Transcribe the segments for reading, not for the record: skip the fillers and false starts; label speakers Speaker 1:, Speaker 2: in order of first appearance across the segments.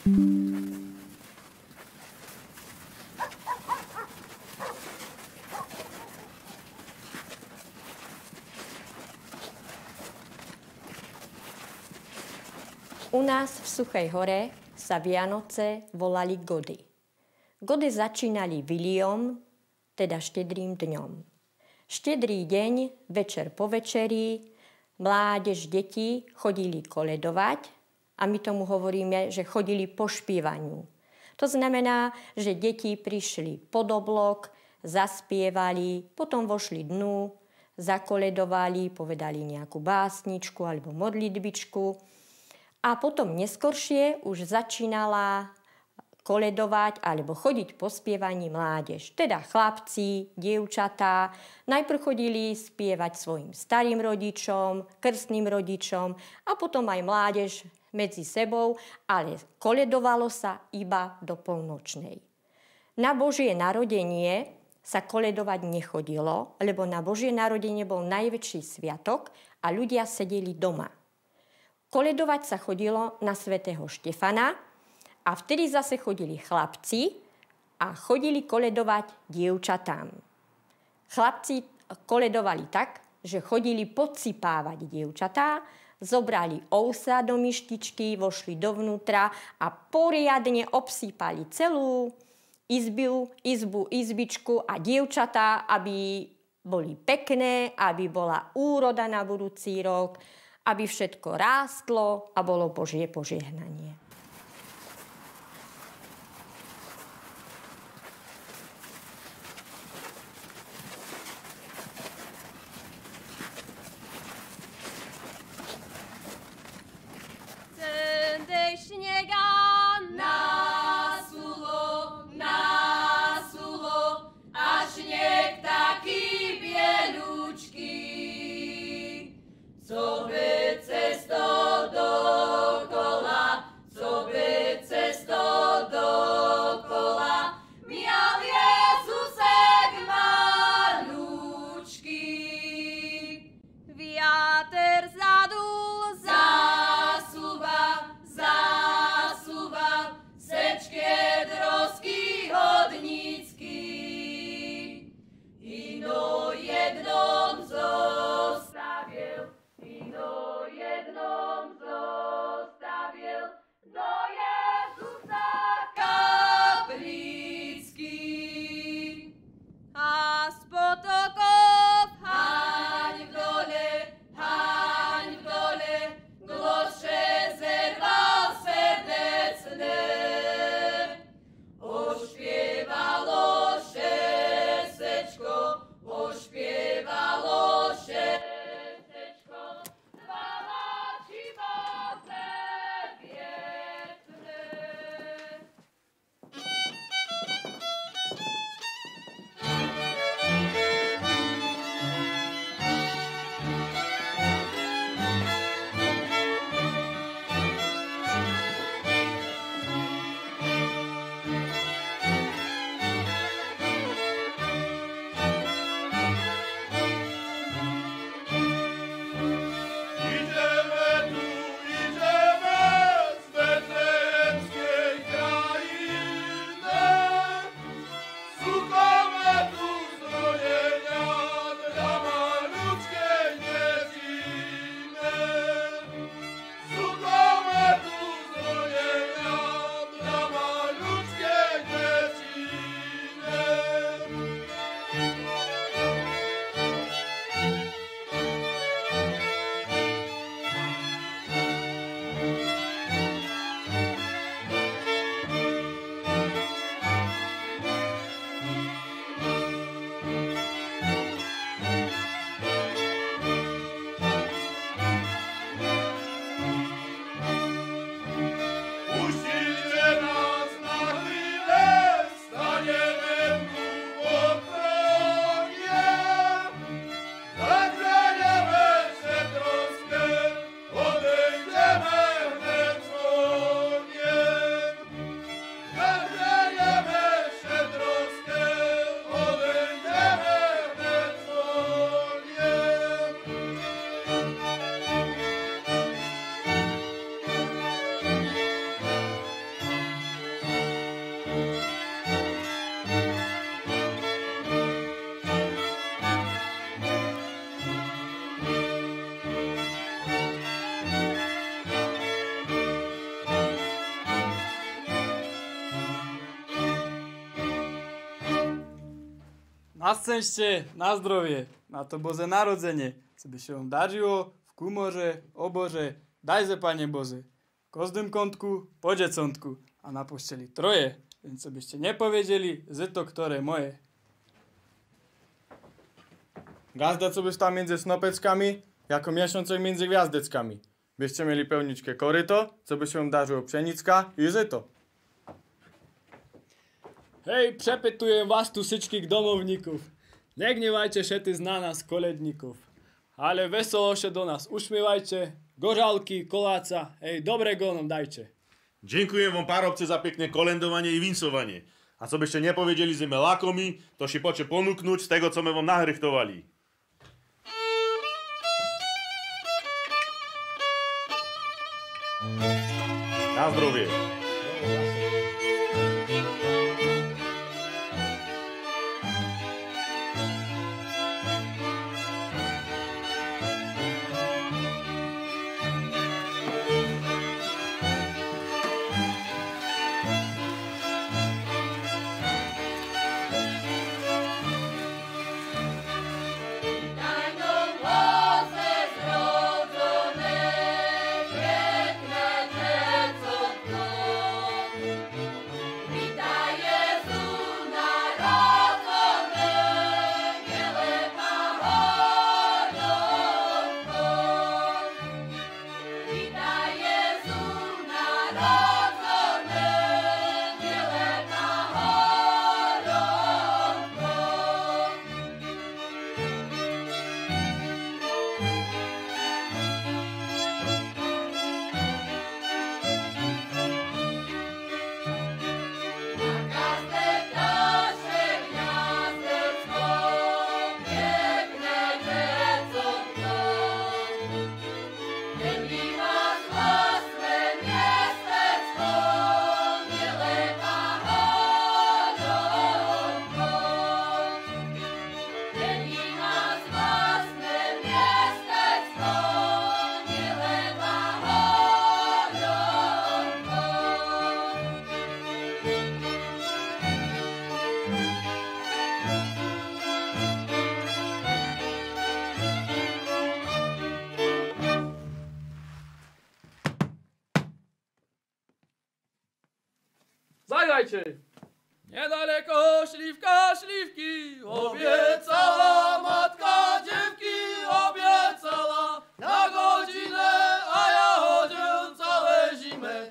Speaker 1: U nás v Suchej Hore sa Vianoce volali Gody. Gody začínali Viliom, teda štedrým dňom. Štedrý deň, večer po večeri, mládež, deti chodili koledovať a my tomu hovoríme, že chodili po špívaniu. To znamená, že deti prišli pod oblok, zaspievali, potom vošli dnu, zakoledovali, povedali nejakú básničku alebo modlitbičku. A potom neskoršie už začínala koledovať alebo chodiť po spievaní mládež. Teda chlapci, dievčatá. Najprv chodili spievať svojim starým rodičom, krstným rodičom a potom aj mládež medzi sebou, ale koledovalo sa iba do polnočnej. Na Božie narodenie sa koledovať nechodilo, lebo na Božie narodenie bol najväčší sviatok a ľudia sedeli doma. Koledovať sa chodilo na svätého Štefana a vtedy zase chodili chlapci a chodili koledovať dievčatám. Chlapci koledovali tak, že chodili podsypávať dievčatá, zobrali ousa do myštičky, vošli dovnútra a poriadne obsýpali celú izbičku a dievčatá, aby boli pekné, aby bola úroda na budúci rok, aby všetko rástlo a bolo Božie požehnanie.
Speaker 2: Dej śniega nasulo, a śnieg taki bieluczki, co by cesto dokola, miał Jezusek maluczki. Wiatr zadul, zasuwa, sečkie drosky hodnícky, ino jednom zostavil, ino
Speaker 3: Na szczęście, na zdrowie, na to Boże Narodzenie, co by się wam darzyło w kumorze, oborze, dajże Panie Boże. W każdym kątku, po dzieciątku, a na pościeli troje, więc co byście nie powiedzieli, że to które moje. Gazda, co byś tam między snopeczkami, jako miesiące między gwiazdeckami. Byście mieli pełniczkę koryto, co by się darzyło pszenicka i żyto. Hej, przepytuję was tu wszystkich domowników. Nie gniewajcie się ty zna nas koledników. Ale wesoło się do nas uśmiewajcie. Gorzalki, kolaca, hej, dobrego nam dajcie.
Speaker 4: Dziękuję wam parobcy za piękne kolędowanie i winsowanie. A co byście nie powiedzieli, że my lakomi, to się pocie ponuknąć z tego, co my wam nahrychtowali. Na zdrowie.
Speaker 3: Zagrajcie! Niedaleko śliwka śliwki, obiecała matka dziewki, obiecała na godzinę, a ja chodzę całe zimę.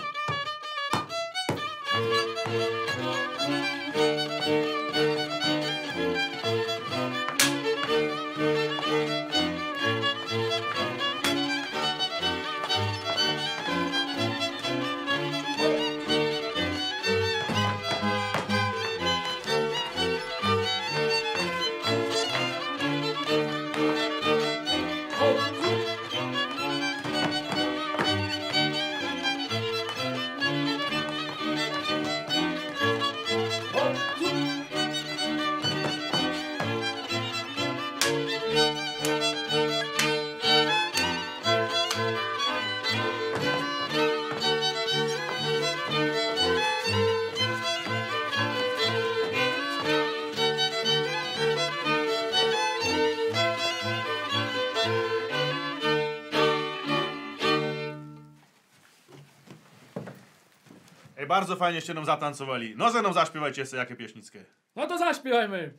Speaker 4: Ej, bardzo fajnieście nam zatancowali. No ze mną zaśpiewajcie sobie jakie pieśnickie.
Speaker 3: No to zaśpiewajmy!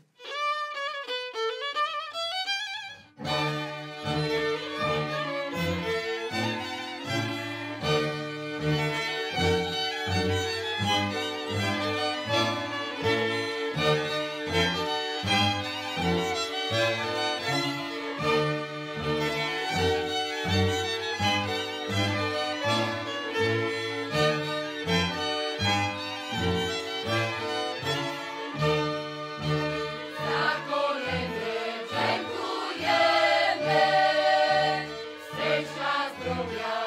Speaker 2: Zdrowia